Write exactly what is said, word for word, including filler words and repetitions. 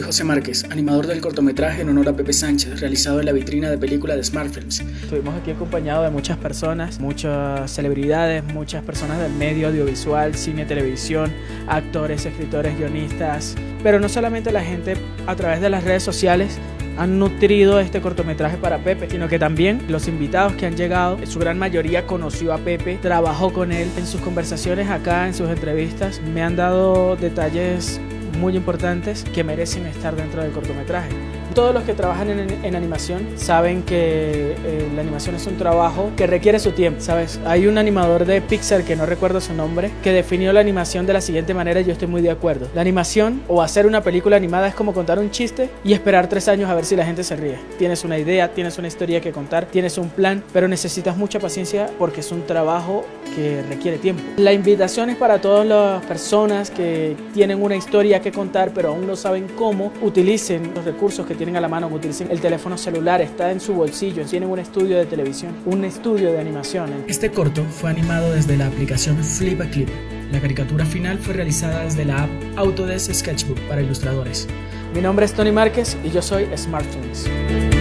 Soy José Márquez, animador del cortometraje en honor a Pepe Sánchez, realizado en la vitrina de película de Smart Films. Estuvimos aquí acompañados de muchas personas, muchas celebridades, muchas personas del medio audiovisual, cine, televisión, actores, escritores, guionistas, pero no solamente la gente a través de las redes sociales han nutrido este cortometraje para Pepe, sino que también los invitados que han llegado, en su gran mayoría conoció a Pepe, trabajó con él. En sus conversaciones acá, en sus entrevistas, me han dado detalles muy importantes que merecen estar dentro del cortometraje. Todos los que trabajan en, en animación saben que eh, la animación es un trabajo que requiere su tiempo, ¿sabes? Hay un animador de Pixar, que no recuerdo su nombre, que definió la animación de la siguiente manera y yo estoy muy de acuerdo. La animación o hacer una película animada es como contar un chiste y esperar tres años a ver si la gente se ríe. Tienes una idea, tienes una historia que contar, tienes un plan, pero necesitas mucha paciencia porque es un trabajo que requiere tiempo. La invitación es para todas las personas que tienen una historia que contar pero aún no saben cómo. Utilicen los recursos que tienen a la mano, utilicen el teléfono celular, está en su bolsillo, tienen un estudio de televisión, un estudio de animación. Este corto fue animado desde la aplicación Flip a Clip. La caricatura final fue realizada desde la app Autodesk Sketchbook para ilustradores. Mi nombre es Tony Márquez y yo soy Smart Films.